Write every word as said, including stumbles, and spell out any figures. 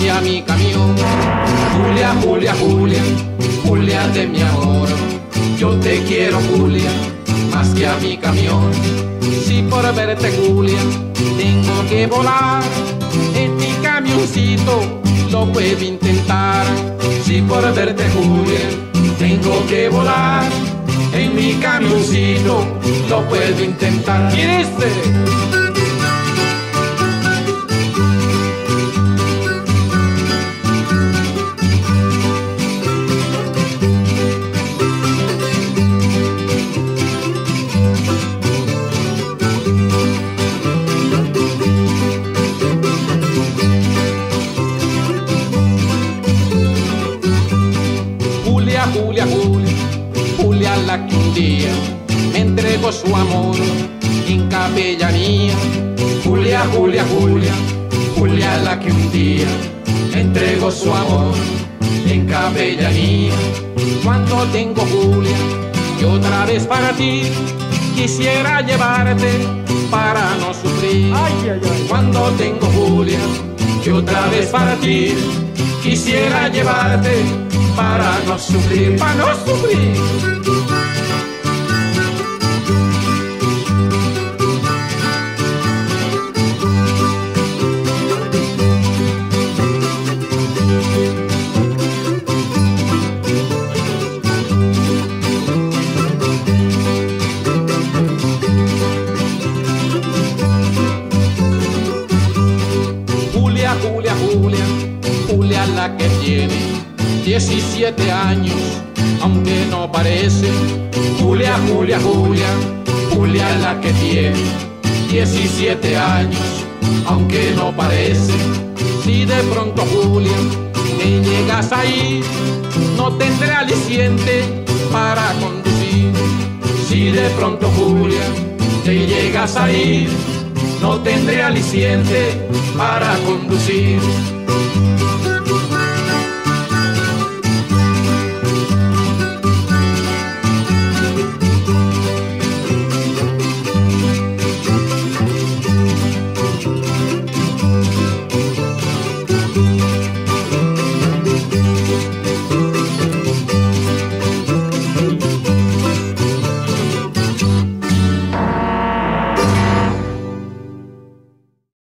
que a mi camión. Julia, Julia, Julia, Julia de mi amor. Yo te quiero, Julia, más que a mi camión. Si por verte, Julia, tengo que volar en mi camioncito, lo puedo intentar. Si por verte, Julia, tengo que volar en mi camioncito, lo puedo intentar. ¿Quieres? Julia, Julia, Julia, Julia la que un día me entregó su amor en capellanía. Julia, Julia, Julia, Julia la que un día me entregó su amor en capellanía. Cuando tengo, Julia, yo otra vez para ti quisiera llevarte para no sufrir. Ay, ay, ay. Cuando tengo, Julia, yo otra vez para ti quisiera llevarte para no sufrir, para no sufrir. Julia, Julia, Julia, Julia la que tiene diecisiete años, aunque no parece. Julia, Julia, Julia, Julia la que tiene diecisiete años, aunque no parece. Si de pronto, Julia, me llegas a ir, no tendré aliciente para conducir. Si de pronto, Julia, te llegas a ir, no tendré aliciente para conducir.